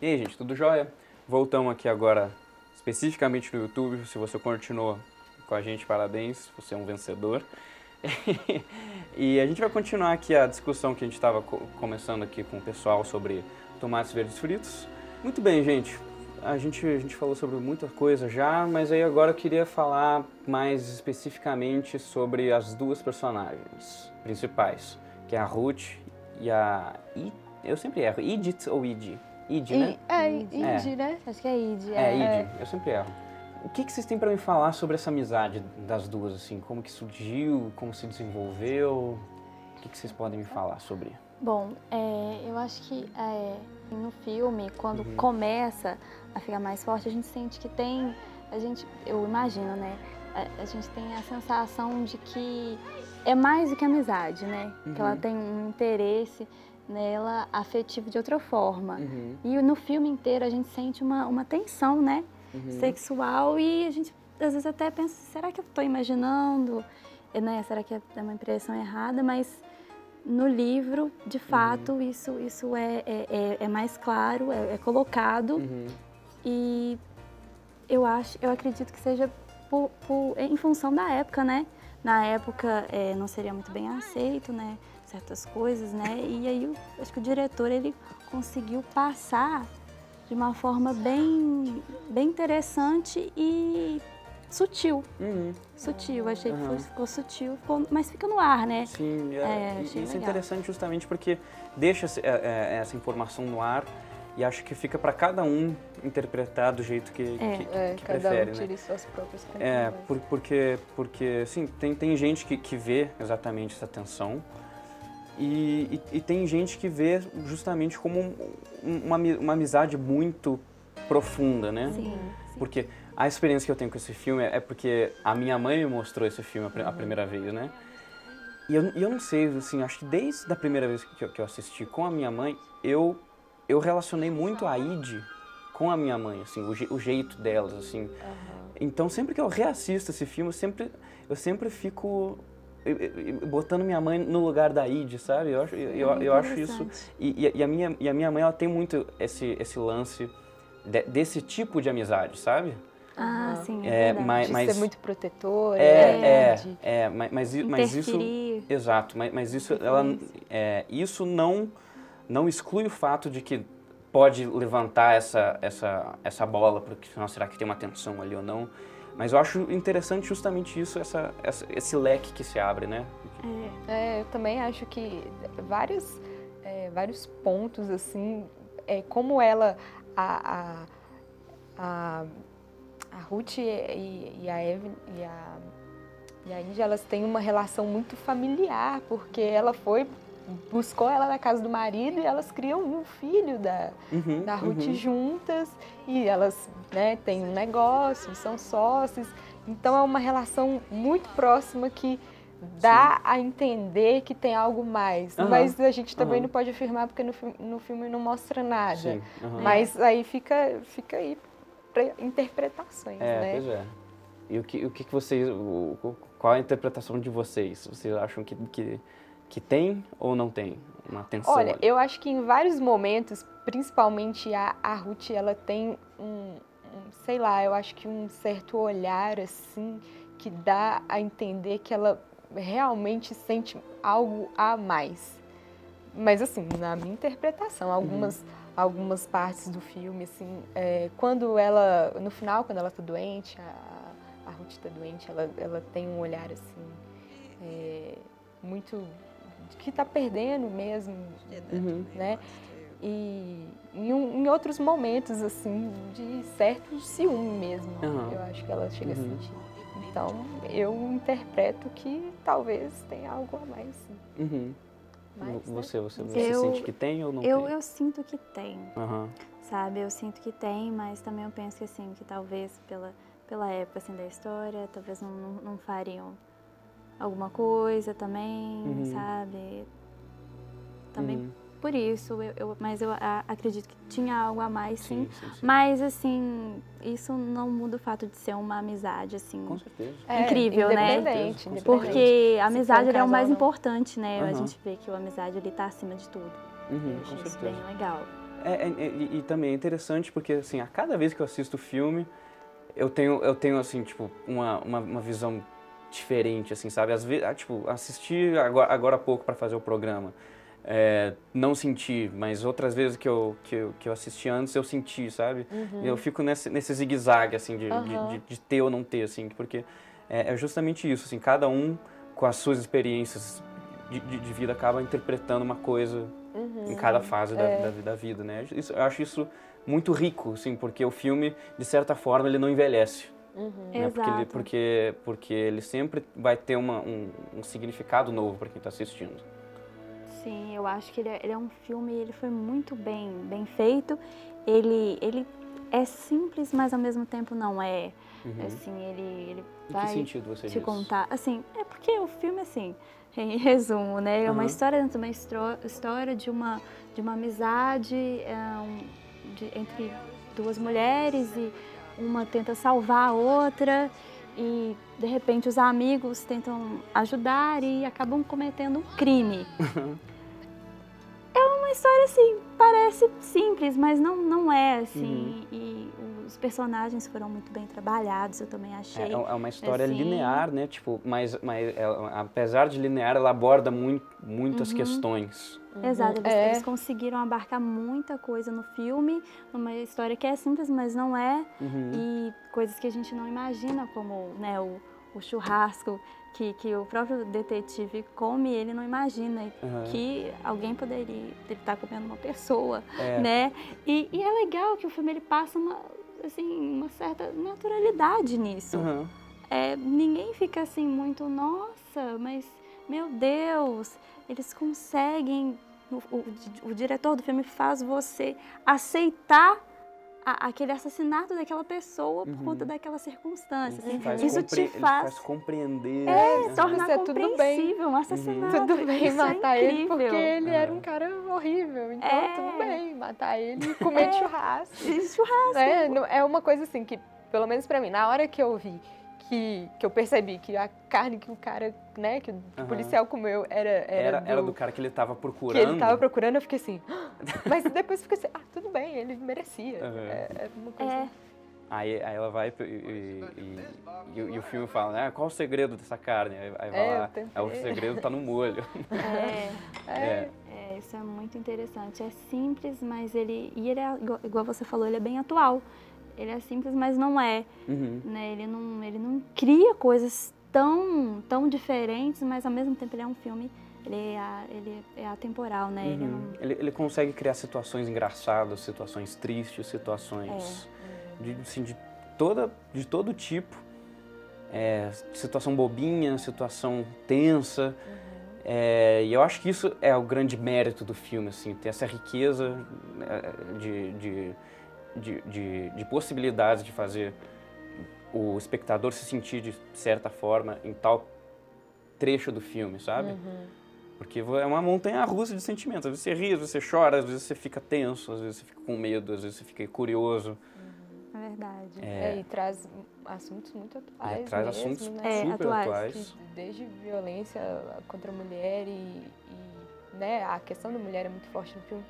E aí, gente, tudo jóia? Voltamos aqui agora, especificamente no YouTube. Se você continuou com a gente, parabéns, você é um vencedor. E a gente vai continuar aqui a discussão que a gente estava começando aqui com o pessoal sobre tomates verdes fritos. Muito bem, gente. A gente falou sobre muita coisa já, mas aí agora eu queria falar mais especificamente sobre as duas personagens principais, que é a Ruth e a... Eu sempre erro. Edith ou Id? Id, né? Id, né? Acho que é Id. Id. Eu sempre erro. O que vocês têm pra me falar sobre essa amizade das duas, assim? Como que surgiu, como se desenvolveu? O que vocês podem me falar sobre? Bom, eu acho que no filme, quando começa a ficar mais forte, a gente sente que tem... eu imagino, né? A gente tem a sensação de que é mais do que amizade, né? Que ela tem um interesse nela afetivo de outra forma. E no filme inteiro a gente sente uma tensão, né? Sexual, e a gente às vezes até pensa, será que eu estou imaginando? Né? Será que é uma impressão errada? Mas no livro, de fato, isso é mais claro, é colocado. E eu acredito que seja em função da época, né? Na época não seria muito bem aceito, né? Certas coisas, né? E aí acho que o diretor ele conseguiu passar de uma forma bem interessante e sutil. Sutil, achei que ficou sutil, mas fica no ar, né? Sim, isso é interessante justamente porque deixa essa informação no ar e acho que fica para cada um interpretar do jeito que prefere, cada um tira né? suas próprias conclusões. Porque assim, tem gente que vê exatamente essa tensão. E tem gente que vê justamente como uma amizade muito profunda, né? Sim. Porque a experiência que eu tenho com esse filme é porque a minha mãe me mostrou esse filme a primeira vez, né? E eu não sei, assim, acho que desde a primeira vez que eu assisti com a minha mãe, eu relacionei muito a Id com a minha mãe, assim, o jeito delas, assim. Então, sempre que eu reassisto esse filme, eu sempre fico botando minha mãe no lugar da Id, sabe? Eu acho isso... E a minha mãe, ela tem muito esse lance desse tipo de amizade, sabe? Sim, é verdade. De ser muito protetora. Mas isso... Exato, mas isso, isso não exclui o fato de que pode levantar essa bola, porque será que tem uma tensão ali ou não? Mas eu acho interessante justamente isso, esse leque que se abre, né? Eu também acho que vários pontos, assim, como ela, a Ruth e a Evelyn e a Índia, elas têm uma relação muito familiar, porque ela buscou ela na casa do marido e elas criam um filho da Ruth juntas, e elas, né, têm um negócio, são sócios, então é uma relação muito próxima que dá a entender que tem algo mais, mas a gente também não pode afirmar porque no filme não mostra nada, mas aí fica aí para interpretações, né? Pois é. E o que vocês, qual a interpretação de vocês? Vocês acham que tem ou não tem uma tensão? Olha, ali? eu acho que em vários momentos, principalmente a Ruth, ela tem sei lá, eu acho que um certo olhar, assim, que dá a entender que ela realmente sente algo a mais. Mas, assim, na minha interpretação, algumas partes do filme, assim, quando ela, no final, quando ela tá doente, a Ruth tá doente, ela tem um olhar, assim, muito... que tá perdendo mesmo, né? E em outros momentos, assim, de certo ciúme mesmo, eu acho que ela chega a sentir. Então, eu interpreto que talvez tenha algo a mais, sim. Mas, você sente que tem ou não tem? Eu sinto que tem, sabe? Eu sinto que tem, mas também eu penso que, assim, que talvez pela época, assim, da história, talvez não fariam alguma coisa também, sabe? Também por isso, mas eu acredito que tinha algo a mais, sim. Mas, assim, isso não muda o fato de ser uma amizade, assim, com certeza. incrível, né? Independente. Porque a amizade é o mais importante, né? A gente vê que a amizade ali tá acima de tudo. Eu Com achei isso certeza. bem legal. E também é interessante porque, assim, a cada vez que eu assisto o filme, eu tenho assim, tipo, uma visão diferente, assim, sabe? Às vezes, tipo, assisti agora há pouco para fazer o programa. Não senti, mas outras vezes que eu assisti antes, eu senti, sabe? Eu fico nesse zigue-zague, assim, de ter ou não ter, assim, porque é justamente isso, assim, cada um com as suas experiências de vida acaba interpretando uma coisa em cada fase da vida, né? Eu acho isso muito rico, assim, porque o filme, de certa forma, ele não envelhece. Né? Exato. Porque ele sempre vai ter um significado novo para quem está assistindo. Sim, eu acho que ele é um filme, ele foi muito bem feito. Ele é simples, mas ao mesmo tempo não é. Assim, ele vai Em que sentido você te diz? contar. Assim, é porque o filme, assim, em resumo, né? É uma história dentro de uma história de uma amizade entre duas mulheres e uma tenta salvar a outra e de repente os amigos tentam ajudar e acabam cometendo um crime. É uma história assim, parece simples, mas não é assim. E os personagens foram muito bem trabalhados, eu também achei. É uma história assim, linear, né? Tipo, mas apesar de linear, ela aborda muitas questões. Exato, eles conseguiram abarcar muita coisa no filme, numa história que é simples, mas não é. E coisas que a gente não imagina, como, né, o churrasco que o próprio detetive come, ele não imagina que alguém poderia estar comendo uma pessoa, né? E é legal que o filme ele passa uma certa naturalidade nisso. Ninguém fica assim muito, nossa, mas meu Deus, eles conseguem, o diretor do filme faz você aceitar aquele assassinato daquela pessoa por conta daquela circunstância. Assim, isso te faz compreender. Tornar compreensível um assassinato. Tudo bem isso matar é ele incrível. porque ele era um cara horrível. Então tudo bem matar ele e comer churrasco. Churrasco. É uma coisa assim que, pelo menos pra mim, na hora que eu vi que eu percebi que a carne que o cara, né, que o policial comeu era do cara que ele estava procurando. Que ele estava procurando, eu fiquei assim, mas depois eu fiquei assim, tudo bem, ele merecia. É uma coisa... Aí ela vai e o filme fala, né, qual o segredo dessa carne? Aí vai lá, o segredo tá no molho. Isso é muito interessante. É simples, mas ele é, igual você falou, ele é bem atual. Ele é simples, mas não é. Né? Ele não cria coisas tão diferentes, mas ao mesmo tempo ele é um filme, ele é atemporal, né? Ele consegue criar situações engraçadas, situações tristes, situações de todo tipo. Situação bobinha, situação tensa. E eu acho que isso é o grande mérito do filme, assim, ter essa riqueza de possibilidades de fazer o espectador se sentir de certa forma em tal trecho do filme, sabe? Porque é uma montanha-russa de sentimentos. Às vezes você ri, às vezes você chora, às vezes você fica tenso, às vezes você fica com medo, às vezes você fica curioso. É verdade. E traz assuntos muito atuais traz mesmo, assuntos né? super atuais. Desde violência contra a mulher né, a questão da mulher é muito forte no filme.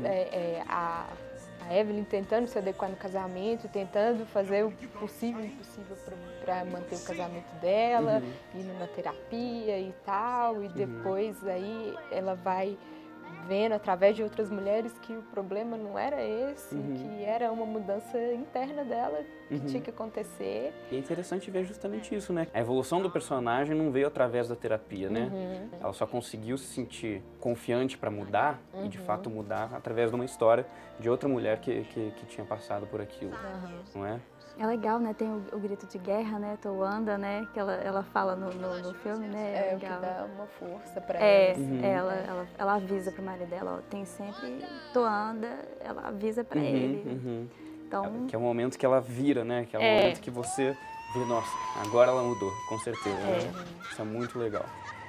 A Evelyn tentando se adequar no casamento, tentando fazer o possível e impossível para manter o casamento dela, indo na terapia e tal, e depois aí ela vai vendo através de outras mulheres que o problema não era esse, que era uma mudança interna dela que tinha que acontecer. E é interessante ver justamente isso, né? A evolução do personagem não veio através da terapia, né? Ela só conseguiu se sentir confiante para mudar e de fato mudar através de uma história de outra mulher que tinha passado por aquilo, não é? É legal, né? Tem o grito de guerra, né? Toanda, né? Que ela fala no filme, né? É o que dá uma força pra ela. Ela avisa pro marido dela, ó, tem sempre Toanda, ela avisa pra ele. Então, que é o momento que ela vira, né? Que é o momento que você vê, nossa, agora ela mudou, com certeza, né? Isso é muito legal.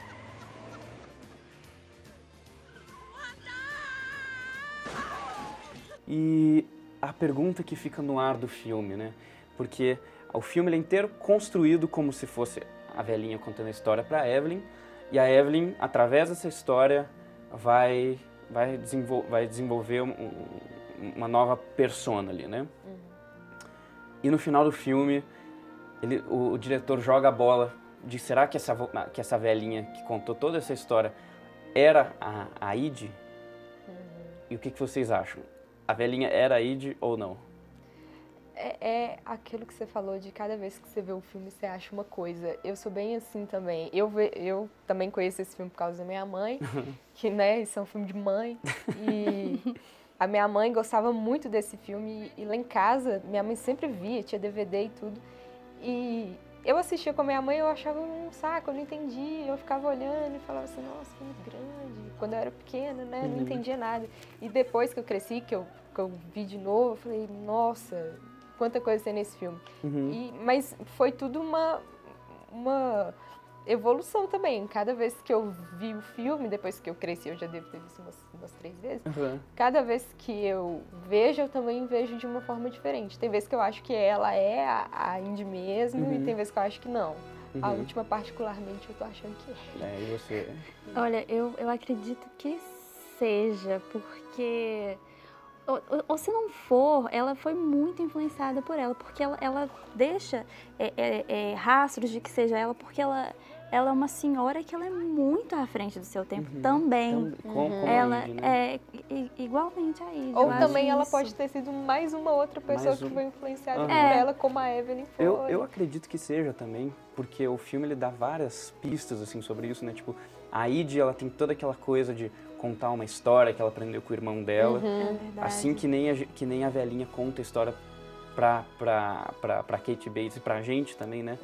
E a pergunta que fica no ar do filme, né? Porque o filme ele é inteiro construído como se fosse a velhinha contando a história para Evelyn, e a Evelyn, através dessa história, vai desenvolver uma nova persona ali, né? E no final do filme, o diretor joga a bola de será que essa velhinha que contou toda essa história era a Aide? E o que vocês acham? A velhinha era a Aide ou não? É aquilo que você falou de cada vez que você vê o filme, você acha uma coisa. Eu sou bem assim também. Eu também conheço esse filme por causa da minha mãe, que, né, isso é um filme de mãe. E a minha mãe gostava muito desse filme. E lá em casa, minha mãe sempre via, tinha DVD e tudo. E eu assistia com a minha mãe, eu achava um saco, eu não entendia. Eu ficava olhando e falava assim, nossa, filme grande. Quando eu era pequena, né, não entendia nada. E depois que eu cresci, que eu vi de novo, eu falei, nossa, quanta coisa tem nesse filme. Mas foi tudo uma evolução também. Cada vez que eu vi o filme, depois que eu cresci, eu já devo ter visto umas 3 vezes, cada vez que eu vejo, eu também vejo de uma forma diferente. Tem vezes que eu acho que ela é a Indy mesmo, e tem vezes que eu acho que não. A última, particularmente, eu tô achando que é. E você? Olha, eu acredito que seja, porque... Ou se não for, ela foi muito influenciada por ela, porque ela deixa rastros de que seja ela, porque ela é uma senhora que ela é muito à frente do seu tempo também. Como ela a Ide, né? é igualmente a Ide. Ou também ela pode ter sido mais uma outra pessoa que foi influenciada por ela, como a Evelyn foi. Eu acredito que seja também, porque o filme ele dá várias pistas assim sobre isso, né? Tipo, a Ide, ela tem toda aquela coisa de contar uma história que ela aprendeu com o irmão dela, assim que nem a velhinha conta a história pra Kate Bates e pra gente também, né?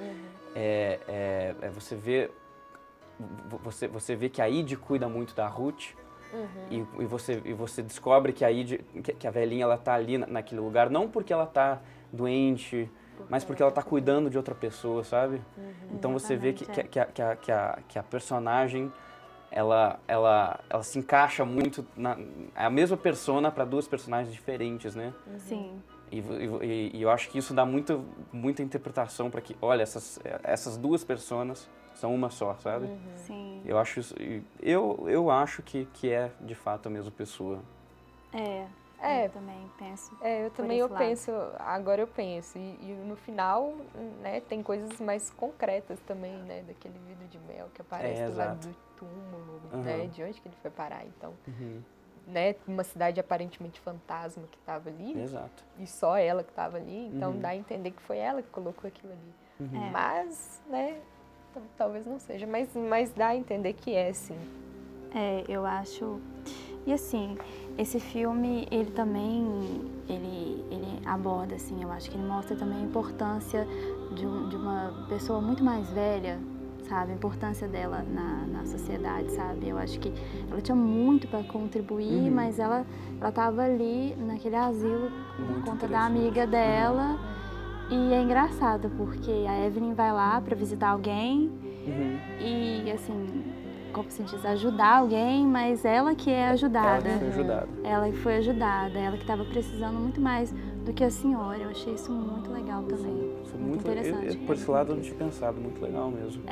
Você vê que a Ide cuida muito da Ruth e você descobre que a velhinha ela tá ali naquele lugar não porque ela tá doente, mas porque ela tá cuidando de outra pessoa, sabe? Então você vê que a personagem ela se encaixa muito é a mesma persona para 2 personagens diferentes, né? Sim. E eu acho que isso dá muita interpretação para que, olha, essas 2 personas são uma só, sabe? Sim. Eu acho isso, eu acho que é de fato a mesma pessoa. Eu também penso. Agora eu penso. E no final, né, tem coisas mais concretas também, né, daquele vidro de mel que aparece do lado do túmulo, né, de onde que ele foi parar, então. Né, uma cidade aparentemente fantasma que estava ali. Exato. E só ela que estava ali, então dá a entender que foi ela que colocou aquilo ali. Mas, né, talvez não seja, mas dá a entender que é, sim. Eu acho... E assim, esse filme, ele também, ele aborda, assim, eu acho que ele mostra também a importância de uma pessoa muito mais velha, sabe? A importância dela na sociedade, sabe? Eu acho que ela tinha muito para contribuir, mas ela estava ali naquele asilo por conta da amiga dela. E é engraçado, porque a Evelyn vai lá para visitar alguém e, assim, como se diz, ajudar alguém, mas ela que é ajudada. Ela que foi ajudada. Ela que foi ajudada, ela que estava precisando muito mais do que a senhora. Eu achei isso muito legal também. Isso é muito interessante. Por esse lado eu não tinha pensado, muito legal mesmo.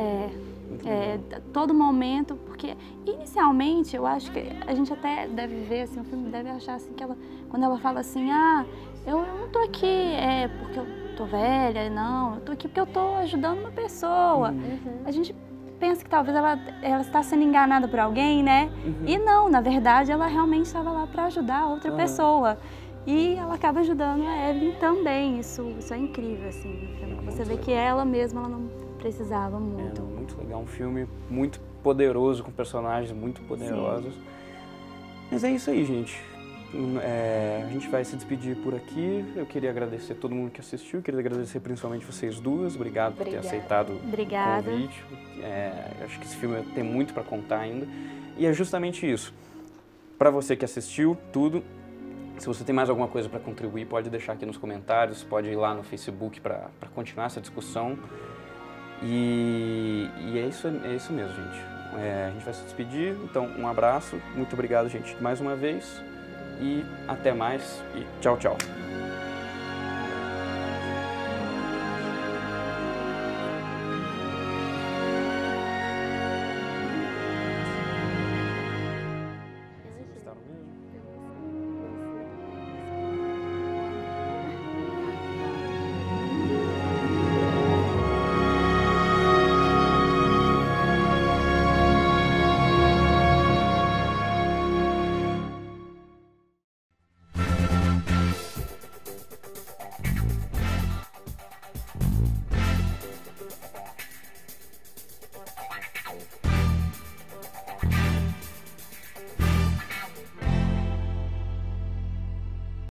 Todo momento, porque inicialmente eu acho que a gente até deve ver, assim, o filme deve achar assim que quando ela fala assim, eu não tô aqui porque eu tô velha, não, eu tô aqui porque eu tô ajudando uma pessoa. A gente pensa que talvez ela está sendo enganada por alguém, né? E não, na verdade, ela realmente estava lá para ajudar outra pessoa. E ela acaba ajudando a Evelyn também. Isso é incrível, assim. Você vê que ela mesma ela não precisava muito. Muito legal, um filme muito poderoso, com personagens muito poderosos. Sim. Mas é isso aí, gente. A gente vai se despedir por aqui. Eu queria agradecer a todo mundo que assistiu, queria agradecer principalmente vocês 2. Obrigado por ter aceitado o convite. Acho que esse filme tem muito para contar ainda. E é justamente isso. Para você que assistiu tudo, se você tem mais alguma coisa para contribuir, pode deixar aqui nos comentários, pode ir lá no Facebook para continuar essa discussão. E é isso mesmo, gente. A gente vai se despedir, então um abraço, muito obrigado, gente, mais uma vez. E até mais, e tchau, tchau.